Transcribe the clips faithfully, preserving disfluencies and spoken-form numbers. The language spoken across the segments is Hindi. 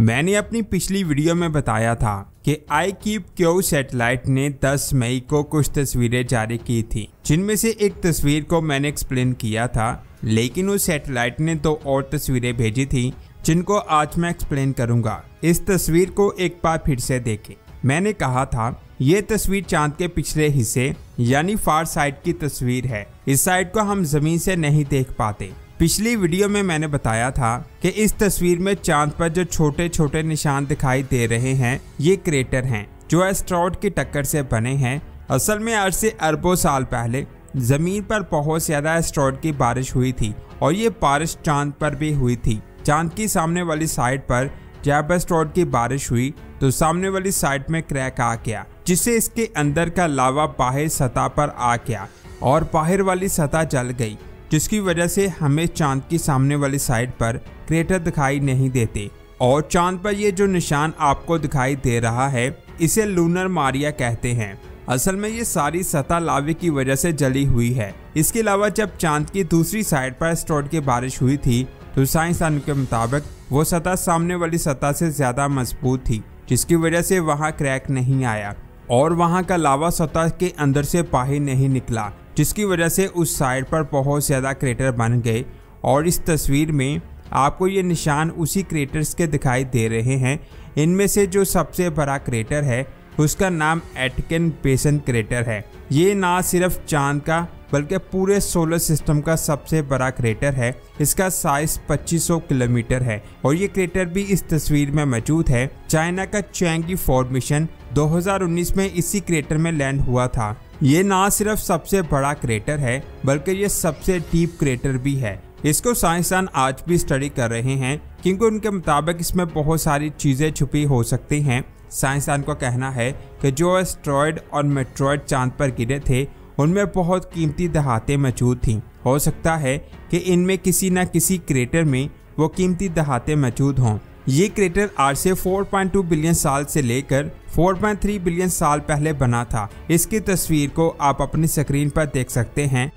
मैंने अपनी पिछली वीडियो में बताया था कि आईक्यूब सैटेलाइट ने दस मई को कुछ तस्वीरें जारी की थी, जिनमें से एक तस्वीर को मैंने एक्सप्लेन किया था, लेकिन उस सैटेलाइट ने दो और तस्वीरें भेजी थी जिनको आज मैं एक्सप्लेन करूंगा। इस तस्वीर को एक बार फिर से देखें। मैंने कहा था ये तस्वीर चांद के पिछले हिस्से यानी फार साइड की तस्वीर है। इस साइड को हम जमीन से नहीं देख पाते। पिछली वीडियो में मैंने बताया था कि इस तस्वीर में चांद पर जो छोटे छोटे निशान दिखाई दे रहे हैं ये क्रेटर हैं जो एस्ट्रॉइड की टक्कर से बने हैं। असल में आज से अरबों साल पहले जमीन पर बहुत ज्यादा एस्ट्रॉइड की बारिश हुई थी और ये बारिश चांद पर भी हुई थी। चांद की सामने वाली साइड पर जब एस्ट्रॉइड की बारिश हुई तो सामने वाली साइड में क्रैक आ गया, जिससे इसके अंदर का लावा बाहर सतह पर आ गया और बाहर वाली सतह जल गई, जिसकी वजह से हमें चांद की सामने वाली साइड पर क्रेटर दिखाई नहीं देते। और चांद पर ये जो निशान आपको दिखाई दे रहा है इसे लूनर मारिया कहते हैं। असल में ये सारी सतह लावे की वजह से जली हुई है। इसके अलावा जब चांद की दूसरी साइड पर एस्ट्रॉइड की बारिश हुई थी तो साइंसदानों के मुताबिक वो सतह सामने वाली सतह से ज्यादा मजबूत थी, जिसकी वजह से वहाँ क्रैक नहीं आया और वहाँ का लावा सतह के अंदर से बाहर नहीं निकला, जिसकी वजह से उस साइड पर बहुत ज़्यादा क्रेटर बन गए। और इस तस्वीर में आपको ये निशान उसी क्रेटर्स के दिखाई दे रहे हैं। इनमें से जो सबसे बड़ा क्रेटर है उसका नाम एटकिन बेसन क्रेटर है। ये ना सिर्फ चांद का बल्कि पूरे सोलर सिस्टम का सबसे बड़ा क्रेटर है। इसका साइज पच्चीस सौ किलोमीटर है और ये क्रेटर भी इस तस्वीर में मौजूद है। चाइना का चैंगी फोर मिशन दो हज़ार उन्नीस में इसी क्रेटर में लैंड हुआ था। ये ना सिर्फ सबसे बड़ा क्रेटर है बल्कि ये सबसे डीप क्रेटर भी है। इसको साइंसदान आज भी स्टडी कर रहे हैं क्योंकि उनके मुताबिक इसमें बहुत सारी चीजें छुपी हो सकती हैं। साइंसदान को कहना है कि जो एस्ट्रॉइड और मेट्रॉइड चांद पर गिरे थे उनमें बहुत कीमती दहातें मौजूद थीं। हो सकता है कि इनमें किसी न किसी क्रेटर में वो कीमती दहातें मौजूद हों। ये क्रेटर आज से चार पॉइंट दो बिलियन साल से लेकर चार पॉइंट तीन बिलियन साल पहले बना था। इसकी तस्वीर को आप अपनी स्क्रीन पर देख सकते हैं।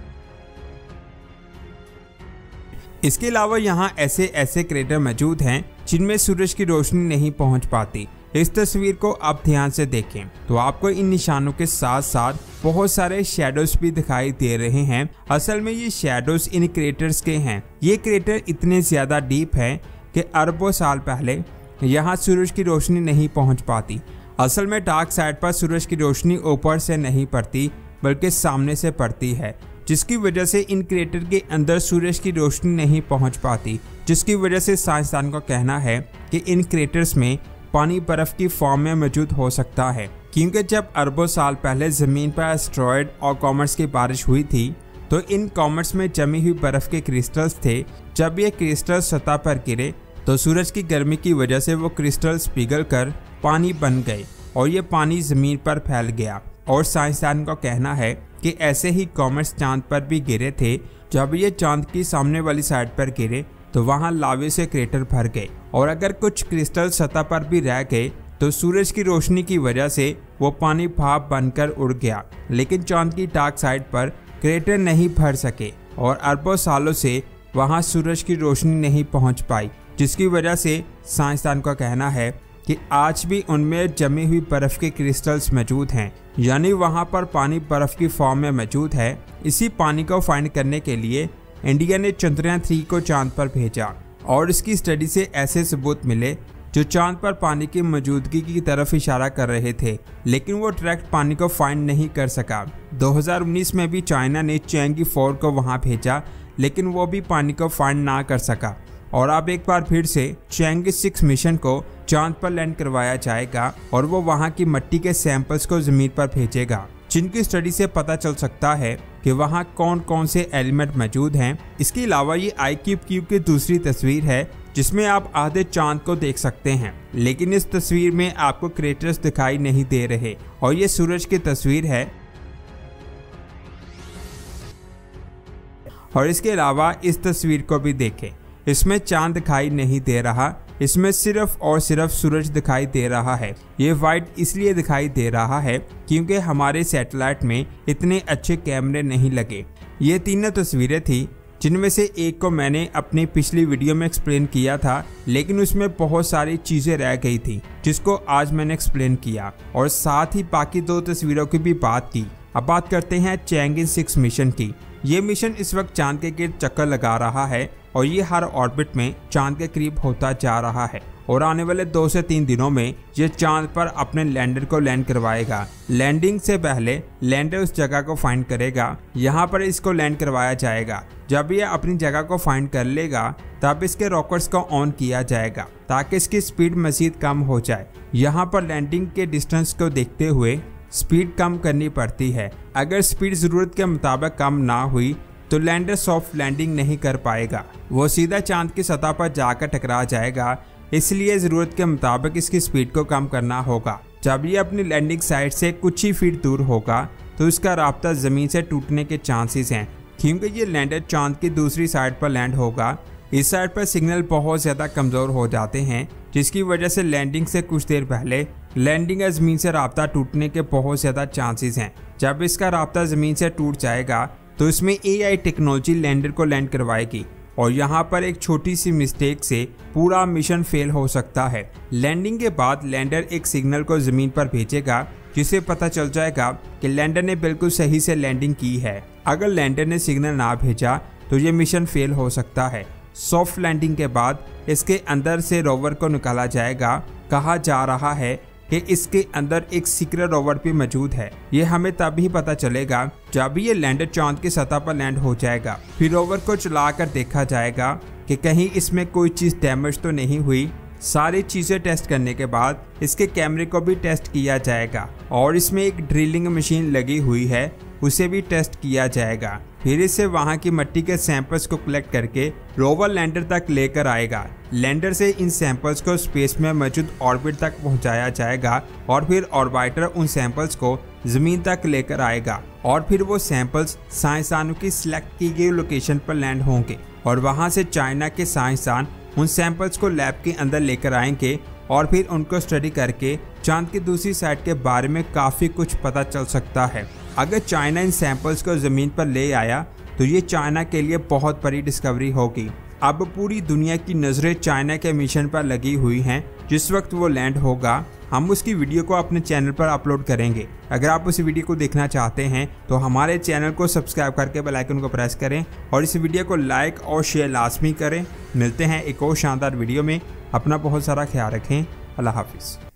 इसके अलावा यहाँ ऐसे ऐसे क्रेटर मौजूद हैं जिनमें सूरज की रोशनी नहीं पहुँच पाती। इस तस्वीर को आप ध्यान से देखें तो आपको इन निशानों के साथ साथ बहुत सारे शैडोज भी दिखाई दे रहे हैं। असल में ये शैडोज इन क्रेटर्स के हैं। ये क्रेटर इतने ज्यादा डीप हैं कि अरबों साल पहले यहाँ सूरज की रोशनी नहीं पहुँच पाती। असल में डार्क साइड पर सूरज की रोशनी ऊपर से नहीं पड़ती बल्कि सामने से पड़ती है, जिसकी वजह से इन क्रेटर के अंदर सूरज की रोशनी नहीं पहुँच पाती, जिसकी वजह से साइंसदान का कहना है कि इन क्रेटर्स में पानी बर्फ की फॉर्म में मौजूद हो सकता है। क्योंकि जब अरबों साल पहले जमीन पर एस्ट्रॉइड और कॉमेट्स की बारिश हुई थी तो इन कॉमेट्स में जमी हुई बर्फ के क्रिस्टल्स थे। जब ये क्रिस्टल सतह पर गिरे तो सूरज की गर्मी की वजह से वो क्रिस्टल्स पिघल कर पानी बन गए और ये पानी जमीन पर फैल गया। और साइंसदान का कहना है कि ऐसे ही कॉमेट्स चांद पर भी गिरे थे। जब ये चांद की सामने वाली साइड पर गिरे तो वहाँ लावे से क्रेटर भर गए और अगर कुछ क्रिस्टल सतह पर भी रह गए तो सूरज की रोशनी की वजह से वो पानी भाप बनकर उड़ गया। लेकिन चांद की डार्क साइड पर क्रेटर नहीं भर सके और अरबों सालों से वहाँ सूरज की रोशनी नहीं पहुँच पाई, जिसकी वजह से साइंसदान का कहना है कि आज भी उनमें जमी हुई बर्फ के क्रिस्टल्स मौजूद हैं, यानी वहाँ पर पानी बर्फ की फॉर्म में मौजूद है। इसी पानी को फाइंड करने के लिए इंडिया ने चंद्रयान थ्री को चांद पर भेजा और इसकी स्टडी से ऐसे सबूत मिले जो चांद पर पानी की मौजूदगी की तरफ इशारा कर रहे थे, लेकिन वो डायरेक्ट पानी को फाइंड नहीं कर सका। दो हज़ार उन्नीस में भी चाइना ने चैंगी फोर को वहां भेजा, लेकिन वो भी पानी को फाइंड ना कर सका। और अब एक बार फिर से चैंगी सिक्स मिशन को चांद पर लैंड करवाया जाएगा और वो वहाँ की मिट्टी के सैंपल्स को जमीन पर भेजेगा, जिनकी स्टडी से पता चल सकता है कि वहाँ कौन कौन से एलिमेंट मौजूद हैं। इसके अलावा ये आईक्यूब क्यूब की दूसरी तस्वीर है जिसमें आप आधे चांद को देख सकते हैं, लेकिन इस तस्वीर में आपको क्रेटर्स दिखाई नहीं दे रहे। और ये सूरज की तस्वीर है और इसके अलावा इस तस्वीर को भी देखें, इसमें चांद दिखाई नहीं दे रहा, इसमें सिर्फ और सिर्फ सूरज दिखाई दे रहा है। ये वाइट इसलिए दिखाई दे रहा है क्योंकि हमारे सैटेलाइट में इतने अच्छे कैमरे नहीं लगे। ये तीनों तस्वीरें थी जिनमें से एक को मैंने अपनी पिछली वीडियो में एक्सप्लेन किया था, लेकिन उसमें बहुत सारी चीजें रह गई थी जिसको आज मैंने एक्सप्लेन किया और साथ ही बाकी दो तस्वीरों की भी बात की। अब बात करते हैं चैंगिन सिक्स मिशन की। ये मिशन इस वक्त चांद के गिर्द चक्कर लगा रहा है और ये हर ऑर्बिट में चांद के करीब होता जा रहा है और आने वाले दो से तीन दिनों में ये चांद पर अपने लैंडर को लैंड करवाएगा। लैंडिंग से पहले लैंडर उस जगह को फाइंड करेगा, यहाँ पर इसको लैंड करवाया जाएगा। जब ये अपनी जगह को फाइंड कर लेगा तब इसके रॉकेट्स को ऑन किया जाएगा ताकि इसकी स्पीड मजीद कम हो जाए। यहाँ पर लैंडिंग के डिस्टेंस को देखते हुए स्पीड कम करनी पड़ती है। अगर स्पीड जरूरत के मुताबिक कम ना हुई तो लैंडर सॉफ्ट लैंडिंग नहीं कर पाएगा, वो सीधा चांद की सतह पर जाकर टकरा जाएगा। इसलिए जरूरत के मुताबिक इसकी स्पीड को कम करना होगा। जब ये अपनी लैंडिंग साइट से कुछ ही फीट दूर होगा तो इसका राब्ता जमीन से टूटने के चांसेस हैं, क्योंकि ये लैंडर चांद की दूसरी साइड पर लैंड होगा। इस साइड पर सिग्नल बहुत ज्यादा कमजोर हो जाते हैं, जिसकी वजह से लैंडिंग से कुछ देर पहले लैंडिंग या जमीन से राब्ता टूटने के बहुत ज्यादा चांसेस हैं। जब इसका राब्ता जमीन से टूट जाएगा तो इसमें ए आई टेक्नोलॉजी लैंडर को लैंड करवाएगी और यहाँ पर एक छोटी सी मिस्टेक से पूरा मिशन फेल हो सकता है। लैंडिंग के बाद लैंडर एक सिग्नल को जमीन पर भेजेगा जिससे पता चल जाएगा कि लैंडर ने बिल्कुल सही से लैंडिंग की है। अगर लैंडर ने सिग्नल ना भेजा तो ये मिशन फेल हो सकता है। सॉफ्ट लैंडिंग के बाद इसके अंदर से रोवर को निकाला जाएगा। कहा जा रहा है कि इसके अंदर एक सीक्रेट रोवर भी मौजूद है। ये हमें तभी पता चलेगा जब ये लैंडर चांद की सतह पर लैंड हो जाएगा। फिर रोवर को चलाकर देखा जाएगा कि कहीं इसमें कोई चीज डैमेज तो नहीं हुई। सारी चीजें टेस्ट करने के बाद इसके कैमरे को भी टेस्ट किया जाएगा और इसमें एक ड्रिलिंग मशीन लगी हुई है, उसे भी टेस्ट किया जाएगा। फिर इसे वहां की मिट्टी के सैंपल्स को कलेक्ट करके रोवर लैंडर तक लेकर आएगा। लैंडर से इन सैंपल्स को स्पेस में मौजूद ऑर्बिट तक पहुंचाया जाएगा और फिर ऑर्बिटर उन सैंपल्स को जमीन तक लेकर आएगा और फिर वो सैंपल्स साइंसदानों की सिलेक्ट की गई लोकेशन पर लैंड होंगे और वहां से चाइना के साइंसदान उन सैंपल्स को लैब के अंदर लेकर आएंगे और फिर उनको स्टडी करके चांद की दूसरी साइड के बारे में काफी कुछ पता चल सकता है। अगर चाइना इन सैंपल्स को जमीन पर ले आया तो ये चाइना के लिए बहुत बड़ी डिस्कवरी होगी। अब पूरी दुनिया की नजरें चाइना के मिशन पर लगी हुई हैं। जिस वक्त वो लैंड होगा हम उसकी वीडियो को अपने चैनल पर अपलोड करेंगे। अगर आप उस वीडियो को देखना चाहते हैं तो हमारे चैनल को सब्सक्राइब करके बेल आइकन को प्रेस करें और इस वीडियो को लाइक और शेयर लाजमी करें। मिलते हैं एक और शानदार वीडियो में। अपना बहुत सारा ख्याल रखें। अल्लाह हाफिज़।